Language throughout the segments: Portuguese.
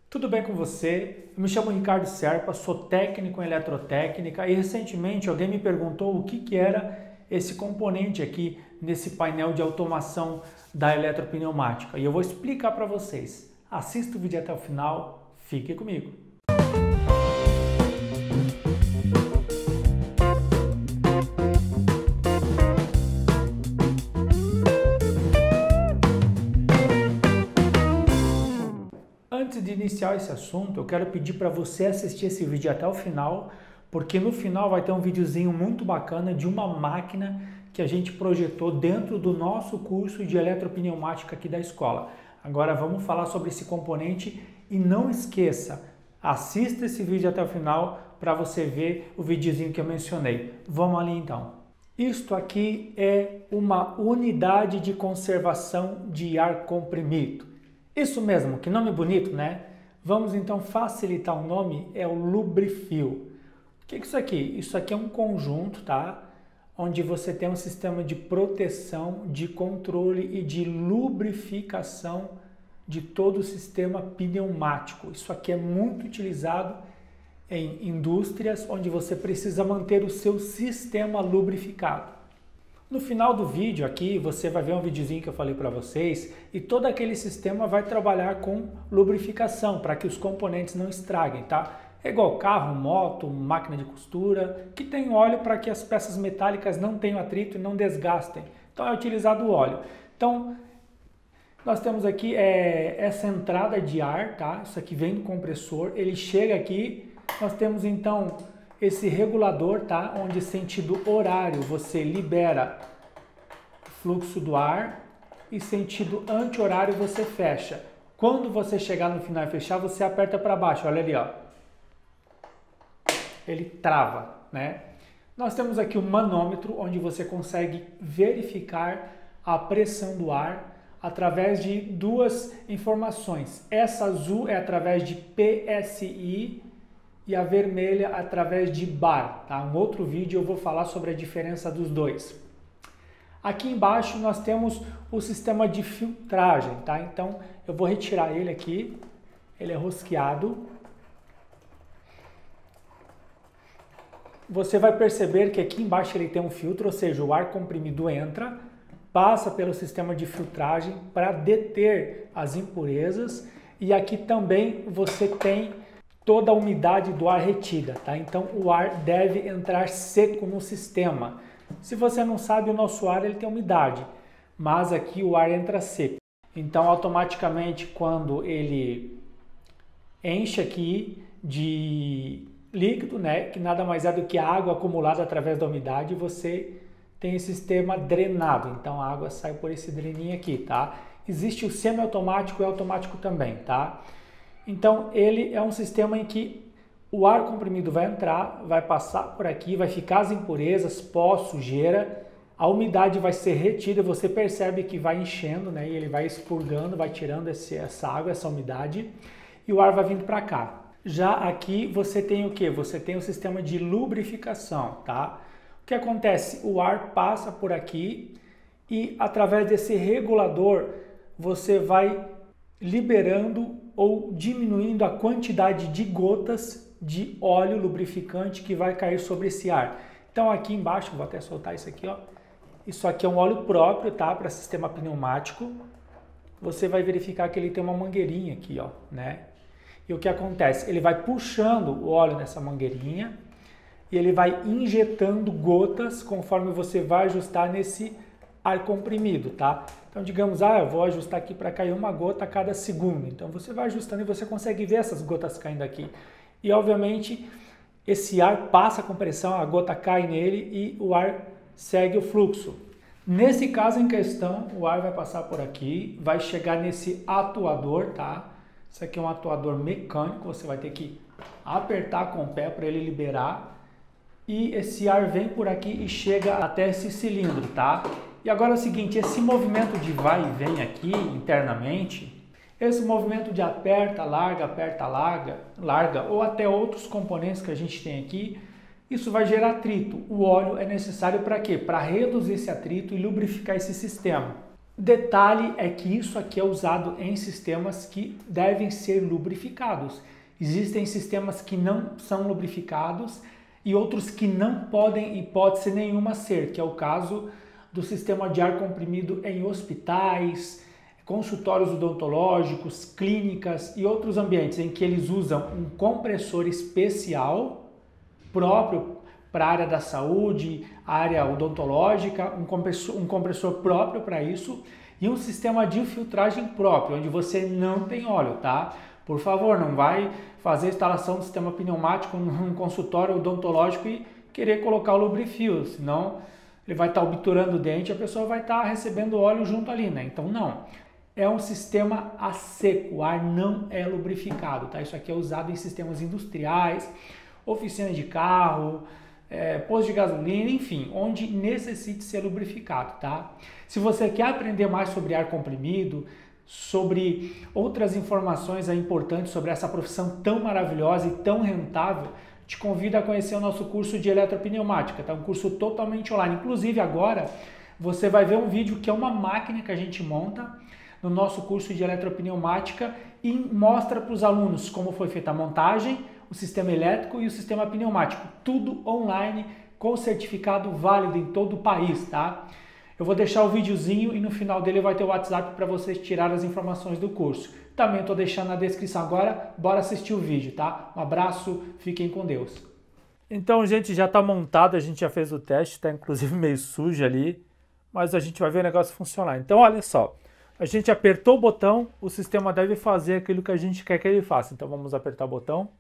Tudo bem com você? Eu me chamo Ricardo Serpa, sou técnico em eletrotécnica e recentemente alguém me perguntou o que era esse componente aqui nesse painel de automação da eletropneumática e eu vou explicar para vocês. Assista o vídeo até o final, fique comigo. Antes de iniciar esse assunto, eu quero pedir para você assistir esse vídeo até o final, porque no final vai ter um videozinho muito bacana de uma máquina que a gente projetou dentro do nosso curso de eletropneumática aqui da escola. Agora vamos falar sobre esse componente e não esqueça, assista esse vídeo até o final para você ver o videozinho que eu mencionei. Vamos ali então. Isto aqui é uma unidade de conservação de ar comprimido. Isso mesmo, que nome bonito, né? Vamos então facilitar o nome, é o Lubrifil. O que é isso aqui? Isso aqui é um conjunto, tá? Onde você tem um sistema de proteção, de controle e de lubrificação de todo o sistema pneumático. Isso aqui é muito utilizado em indústrias onde você precisa manter o seu sistema lubrificado. No final do vídeo aqui, você vai ver um videozinho que eu falei para vocês e todo aquele sistema vai trabalhar com lubrificação para que os componentes não estraguem, tá? É igual carro, moto, máquina de costura, que tem óleo para que as peças metálicas não tenham atrito e não desgastem. Então é utilizado o óleo. Então, nós temos aqui essa entrada de ar, tá? Isso aqui vem do compressor, ele chega aqui, nós temos então esse regulador, tá? Onde sentido horário você libera o fluxo do ar e sentido anti-horário você fecha. Quando você chegar no final e fechar, você aperta para baixo, olha ali, ó. Ele trava, né? Nós temos aqui o manômetro, onde você consegue verificar a pressão do ar através de duas informações. Essa azul é através de PSI e a vermelha através de bar, tá? Um outro vídeo eu vou falar sobre a diferença dos dois. Aqui embaixo nós temos o sistema de filtragem, tá? Então eu vou retirar ele aqui, ele é rosqueado. Você vai perceber que aqui embaixo ele tem um filtro, ou seja, o ar comprimido entra, passa pelo sistema de filtragem para deter as impurezas e aqui também você tem toda a umidade do ar retida, tá? Então o ar deve entrar seco no sistema. Se você não sabe, o nosso ar ele tem umidade, mas aqui o ar entra seco. Então automaticamente quando ele enche aqui de líquido, né, que nada mais é do que a água acumulada através da umidade, você tem esse sistema drenado. Então a água sai por esse dreninho aqui, tá? Existe o semiautomático e automático também, tá? Então, ele é um sistema em que o ar comprimido vai entrar, vai passar por aqui, vai ficar as impurezas, pó, sujeira, a umidade vai ser retida, você percebe que vai enchendo, né? E ele vai expurgando, vai tirando essa água, essa umidade, e o ar vai vindo para cá. Já aqui você tem o que? Você tem o sistema de lubrificação, tá? O que acontece? O ar passa por aqui e através desse regulador você vai liberando ou diminuindo a quantidade de gotas de óleo lubrificante que vai cair sobre esse ar. Então aqui embaixo, vou até soltar isso aqui, ó. Isso aqui é um óleo próprio, tá? Para sistema pneumático. Você vai verificar que ele tem uma mangueirinha aqui, ó, né? E o que acontece? Ele vai puxando o óleo nessa mangueirinha e ele vai injetando gotas conforme você vai ajustar nesse ar comprimido, tá? Então, digamos, eu vou ajustar aqui para cair uma gota a cada segundo. Então, você vai ajustando e você consegue ver essas gotas caindo aqui. E, obviamente, esse ar passa com pressão, a gota cai nele e o ar segue o fluxo. Nesse caso em questão, o ar vai passar por aqui, vai chegar nesse atuador, tá? Isso aqui é um atuador mecânico, você vai ter que apertar com o pé para ele liberar. E esse ar vem por aqui e chega até esse cilindro, tá? E agora é o seguinte, esse movimento de vai e vem aqui internamente, esse movimento de aperta, larga, ou até outros componentes que a gente tem aqui, isso vai gerar atrito. O óleo é necessário para quê? Para reduzir esse atrito e lubrificar esse sistema. Detalhe é que isso aqui é usado em sistemas que devem ser lubrificados. Existem sistemas que não são lubrificados e outros que não podem, hipótese nenhuma, ser, que é o caso do sistema de ar comprimido em hospitais, consultórios odontológicos, clínicas e outros ambientes em que eles usam um compressor especial próprio para a área da saúde, área odontológica, um compressor próprio para isso e um sistema de filtragem próprio, onde você não tem óleo, tá? Por favor, não vai fazer a instalação do sistema pneumático num consultório odontológico e querer colocar o lubrifio, senão ele vai estar obturando o dente e a pessoa vai estar recebendo óleo junto ali, né? Então não. É um sistema a seco, o ar não é lubrificado, tá? Isso aqui é usado em sistemas industriais, oficina de carro, posto de gasolina, enfim, onde necessite ser lubrificado, tá? Se você quer aprender mais sobre ar comprimido, sobre outras informações importantes sobre essa profissão tão maravilhosa e tão rentável, te convido a conhecer o nosso curso de eletropneumática, tá? Um curso totalmente online. Inclusive agora você vai ver um vídeo que é uma máquina que a gente monta no nosso curso de eletropneumática e mostra para os alunos como foi feita a montagem, o sistema elétrico e o sistema pneumático, tudo online com certificado válido em todo o país, tá? Eu vou deixar o videozinho e no final dele vai ter o WhatsApp para vocês tirar as informações do curso. Também estou deixando na descrição agora, bora assistir o vídeo, tá? Um abraço, fiquem com Deus. Então, gente, já está montado, a gente já fez o teste, está inclusive meio sujo ali, mas a gente vai ver o negócio funcionar. Então, olha só, a gente apertou o botão, o sistema deve fazer aquilo que a gente quer que ele faça. Então, vamos apertar o botão.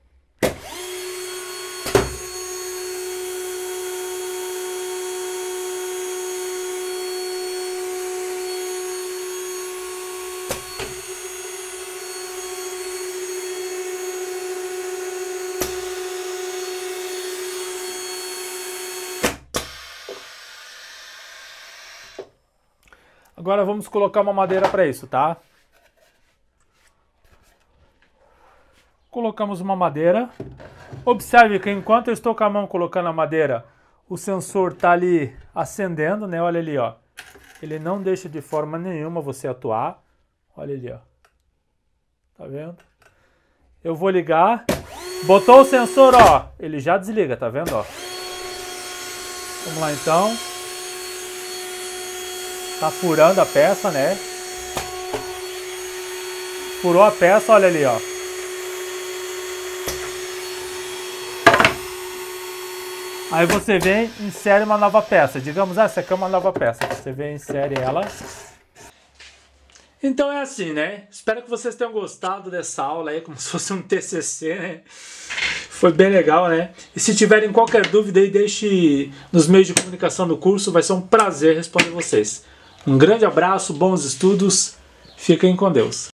Agora vamos colocar uma madeira para isso, tá? Colocamos uma madeira. Observe que enquanto eu estou com a mão colocando a madeira, o sensor está ali acendendo, né? Olha ali, ó. Ele não deixa de forma nenhuma você atuar. Olha ali, ó. Tá vendo? Eu vou ligar. Botou o sensor, ó. Ele já desliga, tá vendo, ó? Vamos lá, então. Tá furando a peça, né? Furou a peça, olha ali, ó. Aí você vem e insere uma nova peça. Digamos, essa aqui é uma nova peça. Você vem e insere ela. Então é assim, né? Espero que vocês tenham gostado dessa aula aí, como se fosse um TCC, né? Foi bem legal, né? E se tiverem qualquer dúvida aí, deixe nos meios de comunicação do curso. Vai ser um prazer responder vocês. Um grande abraço, bons estudos, fiquem com Deus.